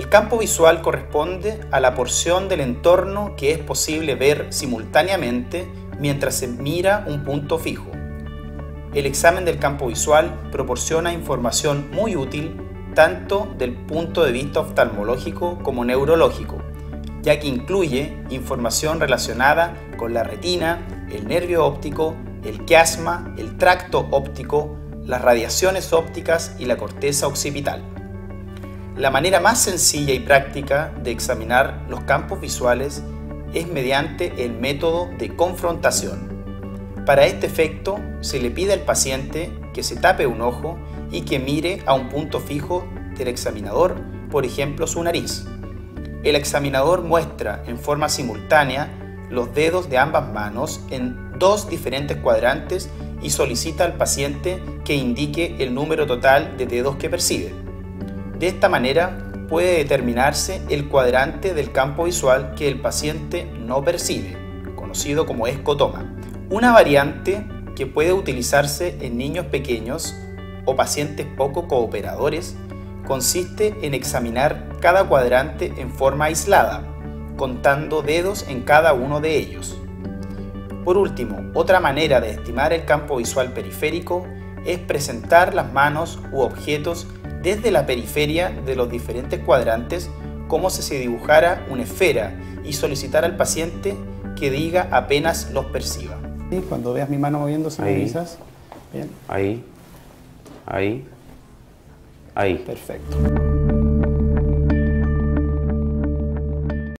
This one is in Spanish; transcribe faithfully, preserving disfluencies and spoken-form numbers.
El campo visual corresponde a la porción del entorno que es posible ver simultáneamente mientras se mira un punto fijo. El examen del campo visual proporciona información muy útil tanto del punto de vista oftalmológico como neurológico, ya que incluye información relacionada con la retina, el nervio óptico, el quiasma, el tracto óptico, las radiaciones ópticas y la corteza occipital. La manera más sencilla y práctica de examinar los campos visuales es mediante el método de confrontación. Para este efecto, se le pide al paciente que se tape un ojo y que mire a un punto fijo del examinador, por ejemplo su nariz. El examinador muestra en forma simultánea los dedos de ambas manos en dos diferentes cuadrantes y solicita al paciente que indique el número total de dedos que percibe. De esta manera puede determinarse el cuadrante del campo visual que el paciente no percibe, conocido como escotoma. Una variante que puede utilizarse en niños pequeños o pacientes poco cooperadores consiste en examinar cada cuadrante en forma aislada, contando dedos en cada uno de ellos. Por último, otra manera de estimar el campo visual periférico es presentar las manos u objetos desde la periferia de los diferentes cuadrantes como si se dibujara una esfera y solicitar al paciente que diga apenas los perciba. Cuando veas mi mano moviéndose, me avisas. Bien. Ahí, ahí, ahí. Perfecto.